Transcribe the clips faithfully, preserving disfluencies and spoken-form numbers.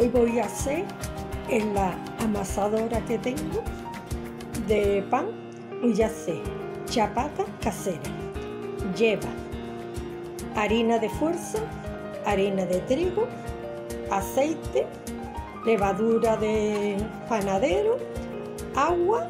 Hoy voy a hacer en la amasadora que tengo de pan, voy a hacer chapata casera. Lleva harina de fuerza, harina de trigo, aceite, levadura de panadero, agua,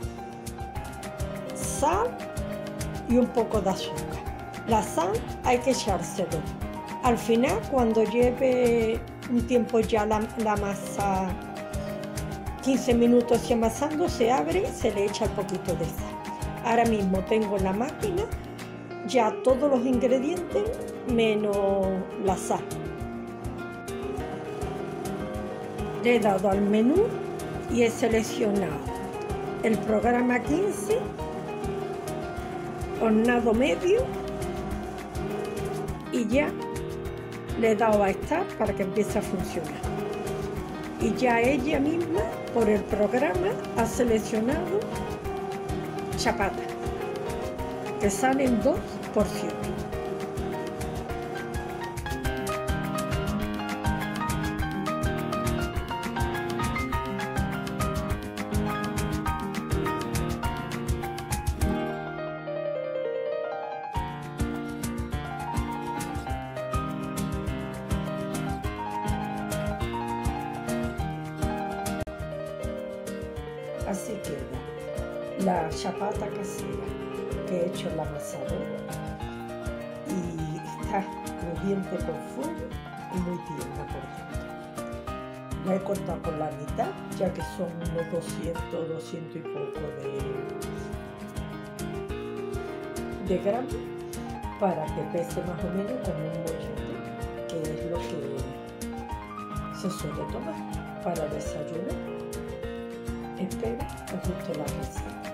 sal y un poco de azúcar. La sal hay que echárselo. Al final, cuando lleve un tiempo ya la, la masa, quince minutos y amasando, se abre y se le echa un poquito de sal. Ahora mismo tengo en la máquina ya todos los ingredientes menos la sal. Le he dado al menú y he seleccionado el programa quince, hornado medio, y ya le he dado a estar para que empiece a funcionar. Y ya ella misma, por el programa, ha seleccionado chapata, que salen dos porciones. Así queda la chapata casera que he hecho en la amasadora y está crujiente por fuera y muy tierna por dentro. La he cortado por la mitad, ya que son unos doscientos, doscientos y poco de, de gramos, para que pese más o menos como un mollete, que es lo que se suele tomar para desayunar. Espero que os guste la receta.